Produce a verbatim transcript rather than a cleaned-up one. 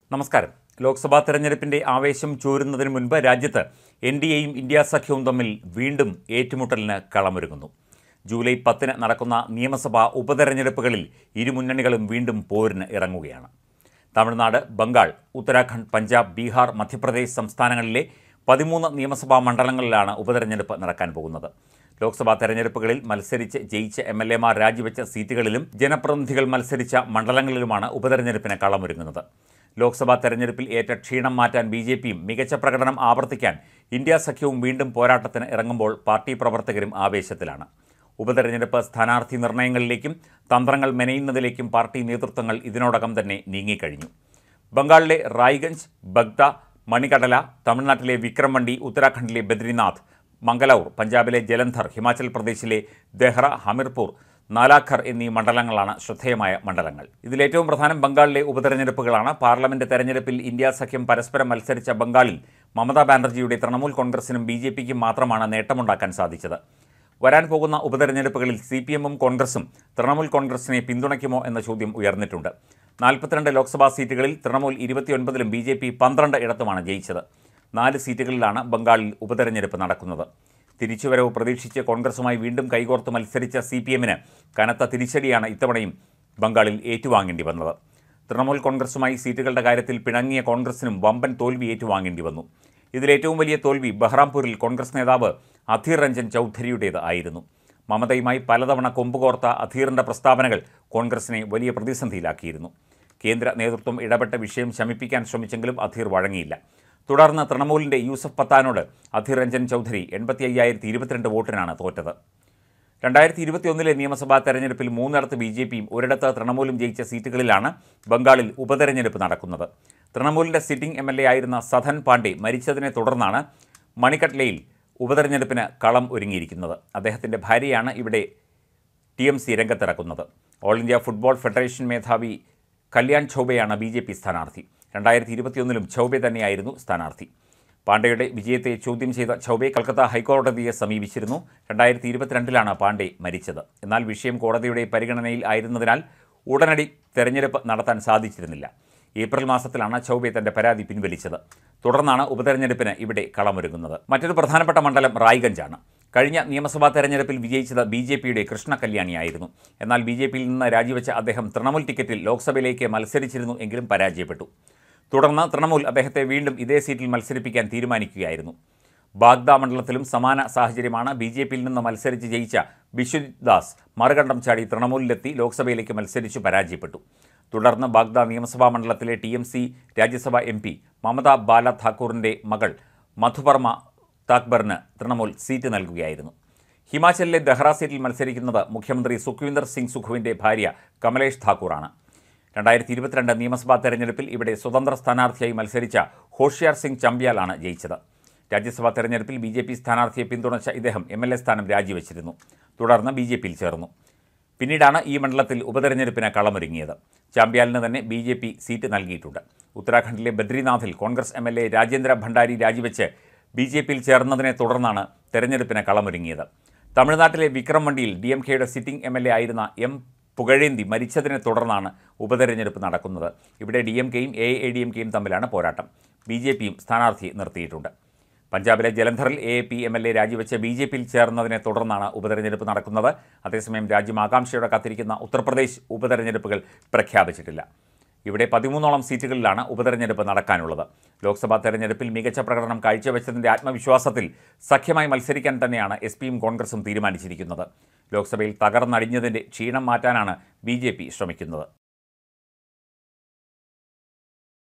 നമസ്കാരം. ലോക്സഭാ തെരഞ്ഞെടുപ്പിന്റെ ആവേശം ചോരുന്നതിന് മുൻപ് രാജ്യത്ത് എൻ ഡി എയും ഇന്ത്യ സഖ്യവും തമ്മിൽ വീണ്ടും ഏറ്റുമുട്ടലിന് കളമൊരുങ്ങുന്നു. ജൂലൈ പത്തിന് നടക്കുന്ന നിയമസഭാ ഉപതെരഞ്ഞെടുപ്പുകളിൽ ഇരുമുന്നണികളും വീണ്ടും പോരിന് ഇറങ്ങുകയാണ്. തമിഴ്നാട്, ബംഗാൾ, ഉത്തരാഖണ്ഡ്, പഞ്ചാബ്, ബീഹാർ, മധ്യപ്രദേശ് സംസ്ഥാനങ്ങളിലെ പതിമൂന്ന് നിയമസഭാ മണ്ഡലങ്ങളിലാണ് ഉപതെരഞ്ഞെടുപ്പ് നടക്കാൻ പോകുന്നത്. ലോക്സഭാ തെരഞ്ഞെടുപ്പുകളിൽ മത്സരിച്ച് ജയിച്ച എം എൽ എമാർ രാജിവെച്ച സീറ്റുകളിലും ജനപ്രതിനിധികൾ മത്സരിച്ച മണ്ഡലങ്ങളിലുമാണ് ഉപതെരഞ്ഞെടുപ്പിന് കളമൊരുങ്ങുന്നത്. ലോക്സഭാ തെരഞ്ഞെടുപ്പിൽ ഏറ്റ ക്ഷീണം മാറ്റാൻ ബി ജെ പിയും മികച്ച പ്രകടനം ആവർത്തിക്കാൻ ഇന്ത്യ സഖ്യവും വീണ്ടും പോരാട്ടത്തിന് ഇറങ്ങുമ്പോൾ പാർട്ടി പ്രവർത്തകരും ആവേശത്തിലാണ്. ഉപതെരഞ്ഞെടുപ്പ് സ്ഥാനാർത്ഥി നിർണയങ്ങളിലേക്കും തന്ത്രങ്ങൾ മെനയുന്നതിലേക്കും പാർട്ടി നേതൃത്വങ്ങൾ ഇതിനോടകം തന്നെ നീങ്ങിക്കഴിഞ്ഞു. ബംഗാളിലെ റായ്ഗഞ്ച്, ബഗ്ദ, മണികടല, തമിഴ്നാട്ടിലെ വിക്രംമണ്ഡി, ഉത്തരാഖണ്ഡിലെ ബദ്രിനാഥ്, മംഗലൗർ, പഞ്ചാബിലെ ജലന്ധർ, ഹിമാചൽ പ്രദേശിലെ ദെഹ്റ, ഹമിർപൂർ, നാലാഖർ എന്നീ മണ്ഡലങ്ങളാണ് ശ്രദ്ധേയമായ മണ്ഡലങ്ങൾ. ഇതിലേറ്റവും പ്രധാനം ബംഗാളിലെ ഉപതെരഞ്ഞെടുപ്പുകളാണ്. പാർലമെന്റ് തെരഞ്ഞെടുപ്പിൽ ഇന്ത്യ സഖ്യം പരസ്പരം മത്സരിച്ച ബംഗാളിൽ മമതാ ബാനർജിയുടെ തൃണമൂൽ കോൺഗ്രസിനും ബി ജെ പിക്കും മാത്രമാണ് നേട്ടമുണ്ടാക്കാൻ സാധിച്ചത്. വരാൻ പോകുന്ന ഉപതെരഞ്ഞെടുപ്പുകളിൽ സി പി എമ്മും കോൺഗ്രസും തൃണമൂൽ കോൺഗ്രസിനെ പിന്തുണയ്ക്കുമോ എന്ന ചോദ്യം ഉയർന്നിട്ടുണ്ട്. നാൽപ്പത്തിരണ്ട് ലോക്സഭാ സീറ്റുകളിൽ തൃണമൂൽ ഇരുപത്തിയൊൻപതിലും ബി ജെ പി പന്ത്രണ്ട് ഇടത്തുമാണ് ജയിച്ചത്. നാല് സീറ്റുകളിലാണ് ബംഗാളിൽ ഉപതെരഞ്ഞെടുപ്പ് നടക്കുന്നത്. തിരിച്ചുവരവ് പ്രതീക്ഷിച്ച് കോൺഗ്രസുമായി വീണ്ടും കൈകോർത്ത് മത്സരിച്ച സി പി എമ്മിന് കനത്ത തിരിച്ചടിയാണ് ഇത്തവണയും ബംഗാളിൽ ഏറ്റുവാങ്ങേണ്ടി വന്നത്. തൃണമൂൽ കോൺഗ്രസുമായി സീറ്റുകളുടെ കാര്യത്തിൽ പിണങ്ങിയ കോൺഗ്രസിനും വമ്പൻ തോൽവി ഏറ്റുവാങ്ങേണ്ടി വന്നു. ഇതിലേറ്റവും വലിയ തോൽവി ബഹ്റാംപൂരിൽ കോൺഗ്രസ് നേതാവ് അധീർ രഞ്ജൻ ചൗധരിയുടേത് ആയിരുന്നു. മമതയുമായി പലതവണ കൊമ്പുകോർത്ത അധീറിൻ്റെ പ്രസ്താവനകൾ കോൺഗ്രസിനെ വലിയ പ്രതിസന്ധിയിലാക്കിയിരുന്നു. കേന്ദ്ര നേതൃത്വം ഇടപെട്ട വിഷയം ശമിപ്പിക്കാൻ ശ്രമിച്ചെങ്കിലും അധീർ വഴങ്ങിയില്ല. തുടർന്ന് തൃണമൂലിൻ്റെ യൂസഫ് പത്താനോട് അധീർ രഞ്ജൻ ചൗധരി എൺപത്തി അയ്യായിരത്തി ഇരുപത്തിരണ്ട് വോട്ടിനാണ് തോറ്റത്. രണ്ടായിരത്തി ഇരുപത്തിയൊന്നിലെ നിയമസഭാ തെരഞ്ഞെടുപ്പിൽ മൂന്നിടത്ത് ബി ജെ പിയും ഒരിടത്ത് തൃണമൂലും ജയിച്ച സീറ്റുകളിലാണ് ബംഗാളിൽ ഉപതെരഞ്ഞെടുപ്പ് നടക്കുന്നത്. തൃണമൂലിൻ്റെ സിറ്റിംഗ് എം എൽ എ ആയിരുന്ന സധൻ പാണ്ഡെ മരിച്ചതിനെ തുടർന്നാണ് മണിക്കട്ലയിൽ ഉപതെരഞ്ഞെടുപ്പിന് കളം ഒരുങ്ങിയിരിക്കുന്നത്. അദ്ദേഹത്തിൻ്റെ ഭാര്യയാണ് ഇവിടെ ടി എം സി രംഗത്തിറക്കുന്നത്. ഓൾ ഇന്ത്യ ഫുട്ബോൾ ഫെഡറേഷൻ മേധാവി കല്യാൺ ചൗബെയാണ് ബി ജെ പി സ്ഥാനാർത്ഥി. രണ്ടായിരത്തി ഇരുപത്തിയൊന്നിലും ചൗബെ തന്നെയായിരുന്നു സ്ഥാനാർത്ഥി. പാണ്ഡെയുടെ വിജയത്തെ ചോദ്യം ചെയ്ത ചൗബെ കൽക്കത്ത ഹൈക്കോടതിയെ സമീപിച്ചിരുന്നു. രണ്ടായിരത്തി ഇരുപത്തിരണ്ടിലാണ് പാണ്ഡെ മരിച്ചത്. എന്നാൽ വിഷയം കോടതിയുടെ പരിഗണനയിൽ ആയിരുന്നതിനാൽ ഉടനടി തെരഞ്ഞെടുപ്പ് നടത്താൻ സാധിച്ചിരുന്നില്ല. ഏപ്രിൽ മാസത്തിലാണ് ചൗബെ തൻ്റെ പരാതി പിൻവലിച്ചത്. തുടർന്നാണ് ഉപതെരഞ്ഞെടുപ്പിന് ഇവിടെ കളമൊരുങ്ങുന്നത്. മറ്റൊരു പ്രധാനപ്പെട്ട മണ്ഡലം റായ്ഗഞ്ചാണ്. കഴിഞ്ഞ നിയമസഭാ തെരഞ്ഞെടുപ്പിൽ വിജയിച്ചത് ബി ജെ പിയുടെ കൃഷ്ണ കല്യാണിയായിരുന്നു. എന്നാൽ ബി ജെ പിയിൽ നിന്ന് രാജിവെച്ച അദ്ദേഹം തൃണമൂൽ ടിക്കറ്റിൽ ലോക്സഭയിലേക്ക് മത്സരിച്ചിരുന്നു എങ്കിലും പരാജയപ്പെട്ടു. തുടർന്ന് തൃണമൂൽ അദ്ദേഹത്തെ വീണ്ടും ഇതേ സീറ്റിൽ മത്സരിപ്പിക്കാൻ തീരുമാനിക്കുകയായിരുന്നു. ബാഗ്ദ മണ്ഡലത്തിലും സമാന സാഹചര്യമാണ്. ബി ജെ പിയിൽ നിന്ന് മത്സരിച്ച് ജയിച്ച ബിശ്വജിത് ദാസ് മറുകണ്ഠം ചാടി തൃണമൂലിലെത്തി ലോക്സഭയിലേക്ക് മത്സരിച്ചു പരാജയപ്പെട്ടു. തുടർന്ന് ബാഗ്ദ നിയമസഭാ മണ്ഡലത്തിലെ T M C Rajya Sabha M P Mamata Bala താക്കൂറിൻ്റെ മകൾ മധുപർമ താക്ബറിന് തൃണമൂൽ സീറ്റ് നൽകുകയായിരുന്നു. ഹിമാചലിലെ ദെഹ്റ സീറ്റിൽ മത്സരിക്കുന്നത് മുഖ്യമന്ത്രി സുഖ്വിന്ദർ സിംഗ് സുഖുവിൻ്റെ ഭാര്യ കമലേഷ് താക്കൂറാണ്. രണ്ടായിരത്തി ഇരുപത്തിരണ്ട് നിയമസഭാ തെരഞ്ഞെടുപ്പിൽ ഇവിടെ സ്വതന്ത്ര സ്ഥാനാർത്ഥിയായി മത്സരിച്ച ഹോഷിയാർ സിംഗ് ചമ്പ്യാലാണ് ജയിച്ചത്. രാജ്യസഭാ തെരഞ്ഞെടുപ്പിൽ ബി ജെ പി സ്ഥാനാർത്ഥിയെ പിന്തുണച്ച ഇദ്ദേഹം എം എൽ എ സ്ഥാനം രാജിവെച്ചിരുന്നു. തുടർന്ന് ബി ജെ പിയിൽ ചേർന്നു. പിന്നീടാണ് ഈ മണ്ഡലത്തിൽ ഉപതെരഞ്ഞെടുപ്പിന് കളമൊരുങ്ങിയത്. ചാമ്പ്യാലിന് തന്നെ ബി ജെ പി സീറ്റ് നൽകിയിട്ടുണ്ട്. ഉത്തരാഖണ്ഡിലെ ബദ്രിനാഥിൽ Congress M L A Rajendra Bhandari രാജിവെച്ച് ബി ജെ പിയിൽ ചേർന്നതിനെ തുടർന്നാണ് തെരഞ്ഞെടുപ്പിന് കളമൊരുങ്ങിയത്. തമിഴ്നാട്ടിലെ വിക്രംമണ്ഡിയിൽ ഡി എം കെയുടെ സിറ്റിംഗ് എം എൽ എ ആയിരുന്ന എം പുകഴേന്തി മരിച്ചതിനെ തുടർന്നാണ് ഉപതെരഞ്ഞെടുപ്പ് നടക്കുന്നത്. ഇവിടെ ഡി എം കെയും എ എ ഡി എം കെയും തമ്മിലാണ് പോരാട്ടം. ബി ജെ പിയും സ്ഥാനാർത്ഥിയെ നിർത്തിയിട്ടുണ്ട്. പഞ്ചാബിലെ ജലന്ധറിൽ A A P M L A രാജിവെച്ച് ബി ജെ പിയിൽ ചേർന്നതിനെ തുടർന്നാണ് ഉപതെരഞ്ഞെടുപ്പ് നടക്കുന്നത്. അതേസമയം രാജ്യം ആകാംക്ഷയോടെ കാത്തിരിക്കുന്ന ഉത്തർപ്രദേശ് ഉപതെരഞ്ഞെടുപ്പുകൾ പ്രഖ്യാപിച്ചിട്ടില്ല. ഇവിടെ പതിമൂന്നോളം സീറ്റുകളിലാണ് ഉപതെരഞ്ഞെടുപ്പ് നടക്കാനുള്ളത്. ലോക്സഭാ തെരഞ്ഞെടുപ്പിൽ മികച്ച പ്രകടനം കാഴ്ചവെച്ചതിൻ്റെ ആത്മവിശ്വാസത്തിൽ സഖ്യമായി മത്സരിക്കാൻ തന്നെയാണ് എസ് പിയും കോൺഗ്രസും തീരുമാനിച്ചിരിക്കുന്നത്. ലോക്സഭയിൽ തകർന്നടിഞ്ഞതിൻ്റെ ക്ഷീണം മാറ്റാനാണ് ബി ജെ പി ശ്രമിക്കുന്നത്.